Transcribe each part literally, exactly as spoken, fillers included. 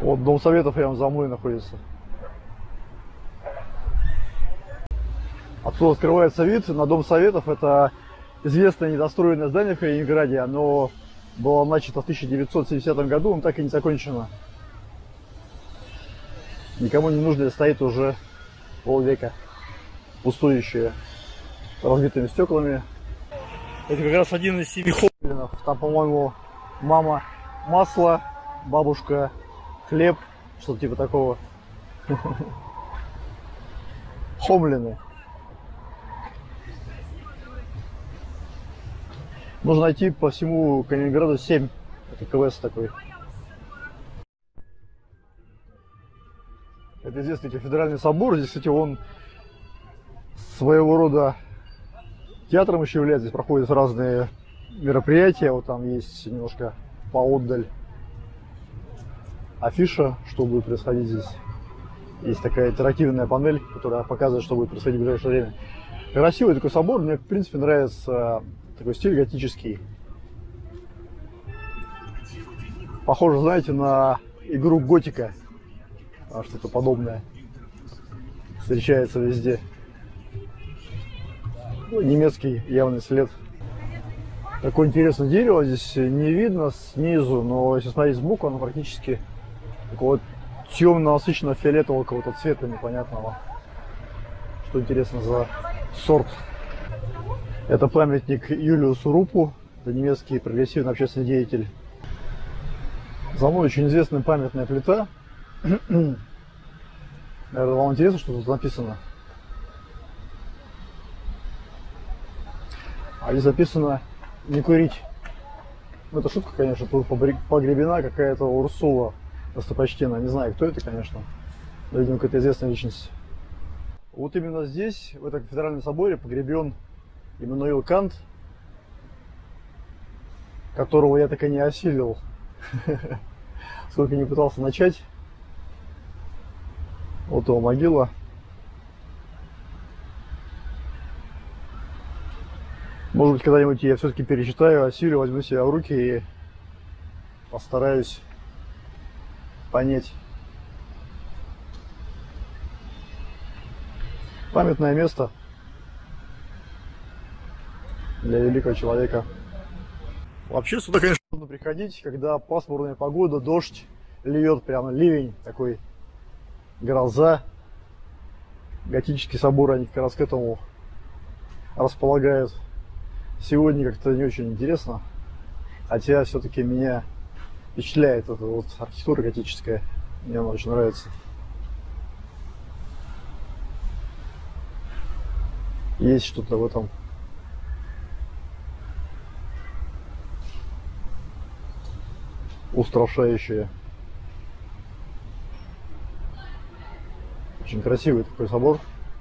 Вот Дом Совета прямо за мной находится. Отсюда открывается вид на Дом Советов. Это известное недостроенное здание в Калининграде. Оно было начато в тысяча девятьсот семидесятом году, но так и не закончено. Никому не нужно, стоит уже полвека, пустующее, с разбитыми стеклами. Это как раз один из семи хомлинов. Там, по-моему, мама масло, бабушка хлеб, что-то типа такого. Хомлины. Нужно найти по всему Калининграду семь. Это КВС такой. Это известный кафедральный собор. Здесь, кстати, он своего рода театром еще является. Здесь проходят разные мероприятия. Вот там есть немножко поотдаль афиша, что будет происходить здесь. Есть такая интерактивная панель, которая показывает, что будет происходить в ближайшее время. Красивый такой собор. Мне, в принципе, нравится такой стиль готический. Похоже, знаете, на игру Готика. Что-то подобное встречается везде. Ну, немецкий явный след. Такое интересное дерево здесь не видно снизу, но если смотреть сбоку, оно практически такого темно-насыщенного фиолетового какого-то цвета непонятного. Что интересно за сорт. Это памятник Юлиусу Рупу, это немецкий прогрессивный общественный деятель. За мной очень известная памятная плита. Наверное, вам интересно, что тут написано? А здесь записано «не курить». Ну, это шутка, конечно, тут погребена какая-то Урсула достопочтенная. Не знаю, кто это, конечно, но, видимо, какая-то известная личность. Вот именно здесь, в этом кафедральном соборе, погребен Иммануил Кант, которого я так и не осилил, сколько не пытался начать. Вот его могила. Может быть, когда-нибудь я все-таки перечитаю, осилю, возьму себя в руки и постараюсь понять. Памятное место для великого человека. Вообще сюда, конечно, нужно приходить, когда пасмурная погода, дождь, льет прямо ливень такой, гроза. Готический собор, они как раз к этому располагают. Сегодня как-то не очень интересно, хотя все-таки меня впечатляет эта вот архитектура готическая, мне она очень нравится. Есть что-то в этом. Устрашающее. Очень красивый такой собор.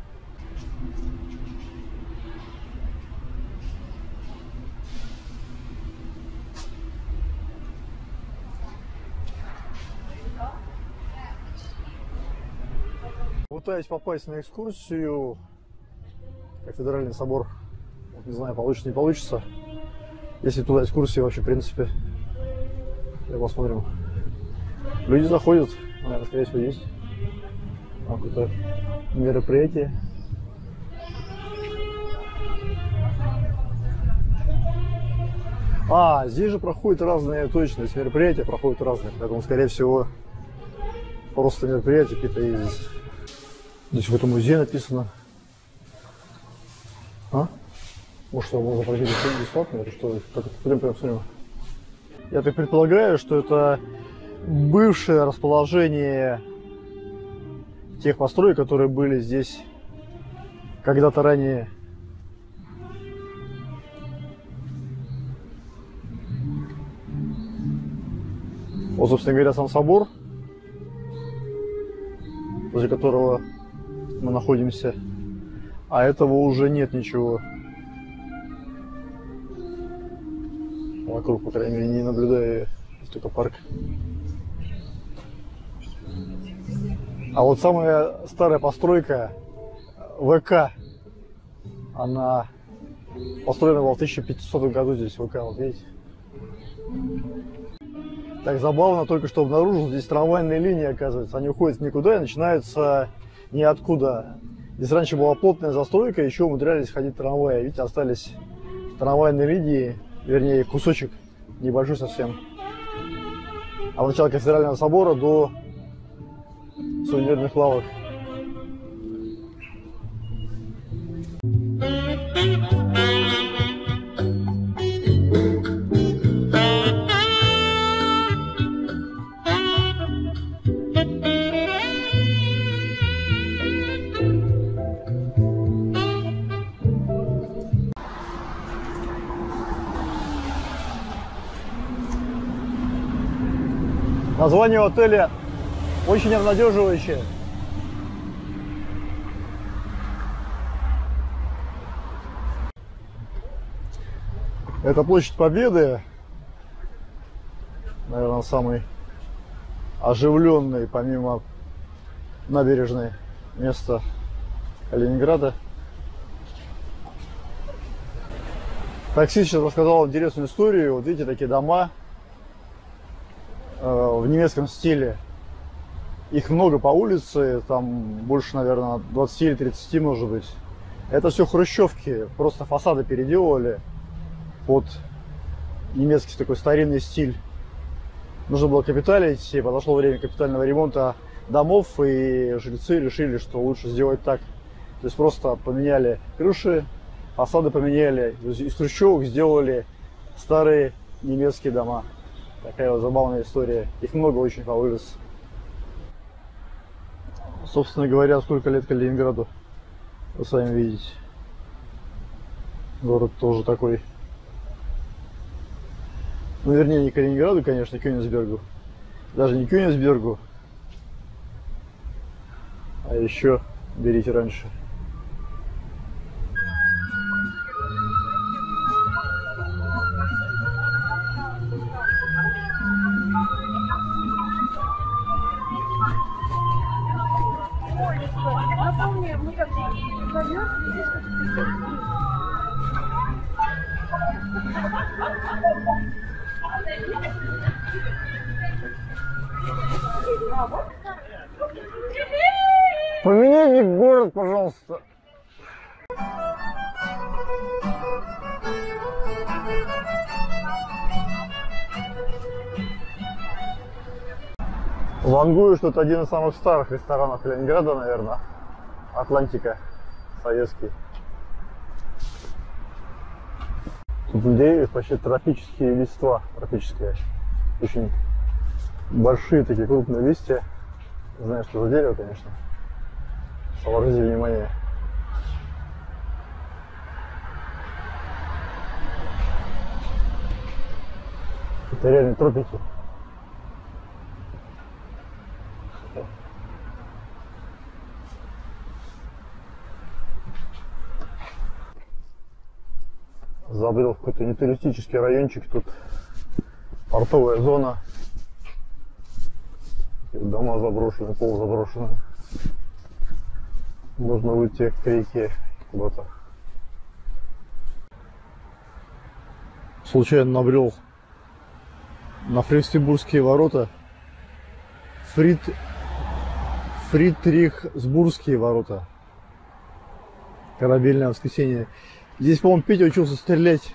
Пытаюсь попасть на экскурсию. Кафедральный собор. Вот, не знаю, получится, не получится. Если туда экскурсии вообще, в принципе. Давай посмотрим. Люди заходят. Наверное, скорее всего, есть. Какое-то мероприятие. А, здесь же проходят разные, точно, здесь мероприятия проходят разные. Поэтому, скорее всего, просто мероприятия какие-то есть. Здесь в этом музее написано. А? Может, что, можно пройти бесплатно? Это что? Как это? Пойдем, пойдем, посмотрим. Я так предполагаю, что это бывшее расположение тех построек, которые были здесь когда-то ранее. Вот, собственно говоря, сам собор, возле которого мы находимся, а этого уже нет ничего. Вокруг, по крайней мере, не наблюдаю, только парк. А вот самая старая постройка ВК, она построена была в тысяча пятисотом году здесь, ВК, вот видите. Так забавно, только что обнаружил, здесь трамвайные линии, оказывается. Они уходят в никуда и начинаются ниоткуда. Здесь раньше была плотная застройка, еще умудрялись ходить трамваи. Видите, остались трамвайные линии, вернее, кусочек небольшой совсем. От начала Кафедрального собора до сувенирных лавок. Название отеля очень обнадеживающее. Это площадь Победы, наверное, самый оживленный, помимо набережной, место Калининграда. Таксист сейчас рассказал интересную историю. Вот видите, такие дома в немецком стиле. Их много по улице, там больше, наверное, двадцати или тридцати, может быть. Это все хрущевки, просто фасады переделывали под немецкий такой старинный стиль. Нужно было капиталить, и подошло время капитального ремонта домов, и жильцы решили, что лучше сделать так. То есть просто поменяли крыши, фасады поменяли, из хрущевок сделали старые немецкие дома. Такая вот забавная история. Их много очень по улице. Собственно говоря, сколько лет Калининграду, вы сами видите. Город тоже такой. Ну, вернее, не Калининграду, конечно, Кёнигсбергу. Даже не Кёнигсбергу, а еще берите раньше. Поменяйте город, пожалуйста. Вангую, что это один из самых старых ресторанов Ленинграда, наверное. Атлантика, советский. Тут деревья почти тропические листва, тропические. Очень большие такие крупные листья. Не знаю, что за дерево, конечно. Обратите внимание. Это реально тропики. Забрел в какой-то нетуристический райончик, тут портовая зона, дома заброшены, пол заброшены. Можно выйти к реке куда-то. Случайно набрел на Фридрихсбургские ворота. Фрид... Фридрихсбургские ворота. Корабельное воскресенье. Здесь, по-моему, Петя учился стрелять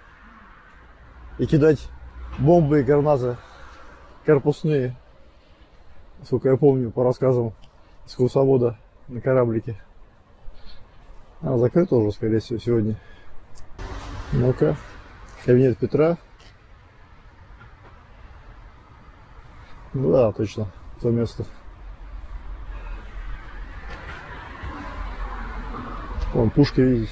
и кидать бомбы и гранаты корпусные, сколько я помню по рассказам с экскурсовода на кораблике. А, закрыто уже, скорее всего, сегодня. Ну-ка, кабинет Петра. Ну да, точно, то место. Вон пушки, видите.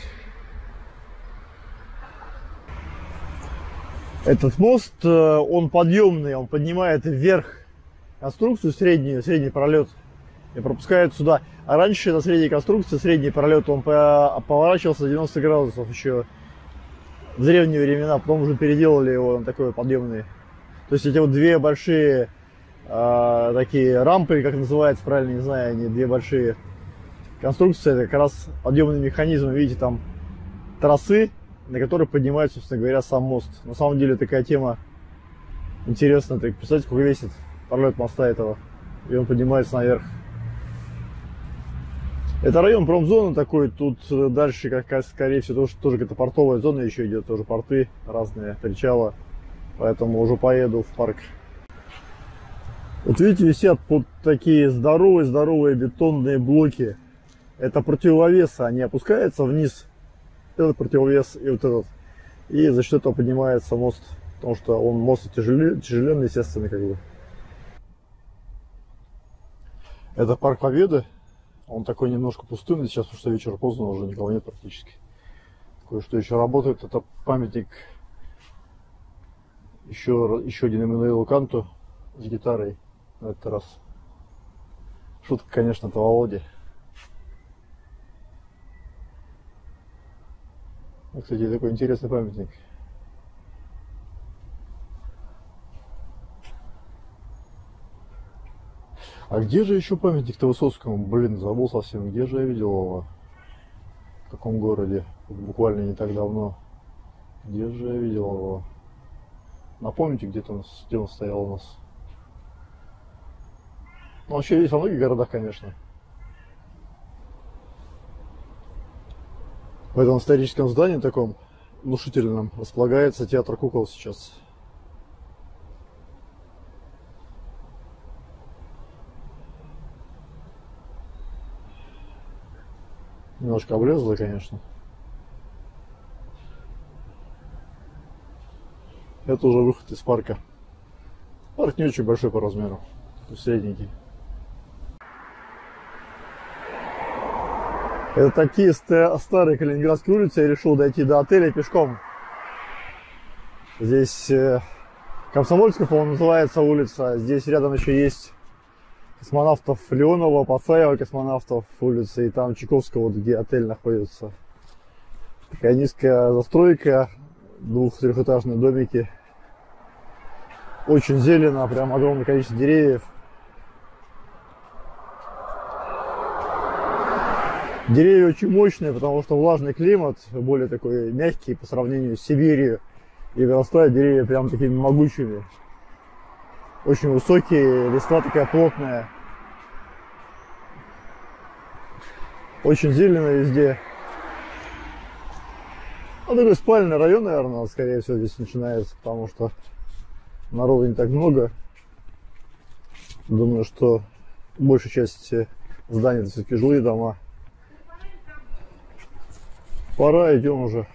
Этот мост, он подъемный, он поднимает вверх конструкцию среднюю, средний пролет и пропускает сюда. А раньше на средней конструкции, средний пролет, он поворачивался девяносто градусов еще в древние времена, потом уже переделали его на такой подъемный. То есть эти вот две большие э, такие рампы, как называется, правильно не знаю, они две большие конструкции, это как раз подъемный механизм, видите, там тросы, на которые поднимается, собственно говоря, сам мост. На самом деле такая тема Интересно, так представьте, сколько весит пролет моста этого. И он поднимается наверх. Это район промзоны такой, тут дальше, как, скорее всего, тоже, тоже какая-то портовая зона еще идет, тоже порты разные, причала. Поэтому уже поеду в парк. Вот видите, висят вот такие здоровые-здоровые бетонные блоки. Это противовесы, они опускаются вниз. Этот противовес и вот этот. И за счет этого поднимается мост. Потому что он мост тяжеленный, тяжеленный, естественно, как бы. Это парк Победы. Он такой немножко пустынный сейчас, потому что вечер поздно, уже никого нет практически. Кое-что еще работает. Это памятник еще, еще один Эммануилу Канту с гитарой на этот раз. Шутка, конечно, это Володя. Кстати, такой интересный памятник. А где же еще памятник-то Высоцкому? Блин, забыл совсем. Где же я видел его? В каком городе? Буквально не так давно. Где же я видел его? Напомните, где-то он, где он стоял у нас. Ну, вообще есть во многих городах, конечно. В этом историческом здании таком внушительном располагается театр кукол сейчас. Немножко облезло, конечно. Это уже выход из парка. Парк не очень большой по размеру, средненький. Это такие старые Калининградские улицы. Я решил дойти до отеля пешком. Здесь Комсомольская, по-моему, называется улица. Здесь рядом еще есть космонавтов Леонова, Пацаева космонавтов улица. И там Чайковского, вот, где отель находится. Такая низкая застройка. Двух-трехэтажные домики. Очень зелено, прям огромное количество деревьев. Деревья очень мощные, потому что влажный климат, более такой мягкий по сравнению с Сибирью. И вырастают деревья прям такими могучими. Очень высокие, листва такая плотная. Очень зелено везде. Ну, такой спальный район, наверное, скорее всего, здесь начинается, потому что народу не так много. Думаю, что большая часть зданий это все-таки жилые дома. Пора, идем уже.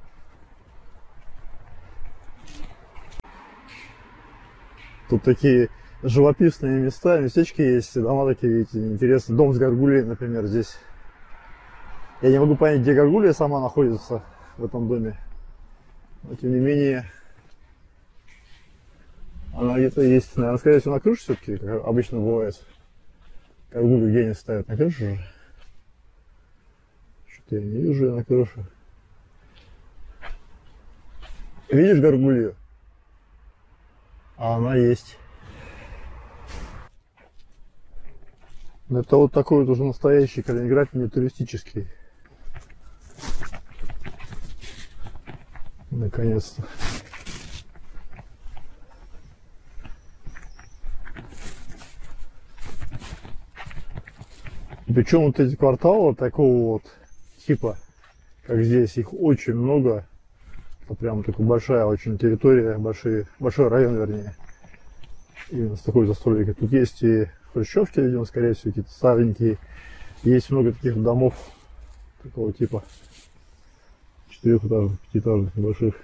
Тут такие живописные места, местечки есть, дома такие, видите, интересные. Дом с горгульей, например, здесь. Я не могу понять, где горгулья сама находится в этом доме. Но тем не менее, она где-то есть, наверное, скорее всего, на крыше все-таки, как обычно бывает. Горгулью где они ставят? На крыше же? Что-то я не вижу ее на крыше. Видишь горгулью? А она есть. Это вот такой вот уже настоящий Калининград, не туристический. Наконец-то. Причем вот эти кварталы такого вот типа, как здесь, их очень много. Это прям такая большая очень территория, большой, большой район, вернее. Именно с такой застройкой. Тут есть и хрущевки, видимо, скорее всего, какие-то старенькие. Есть много таких домов такого типа. Четырехэтажных, пятиэтажных, небольших.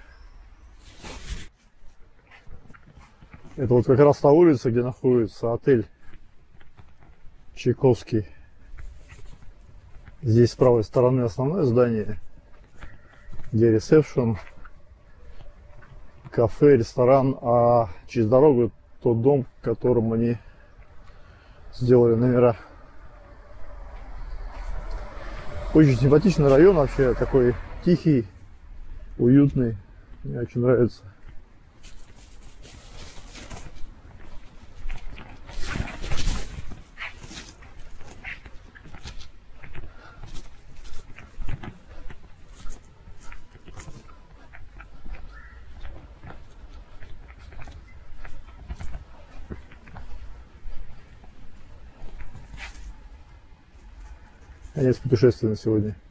Это вот как раз та улица, где находится отель Чайковский. Здесь с правой стороны основное здание, где ресепшн, кафе, ресторан, а через дорогу тот дом, в котором они сделали номера. Очень симпатичный район вообще, такой тихий, уютный, мне очень нравится. Конец путешествия на сегодня.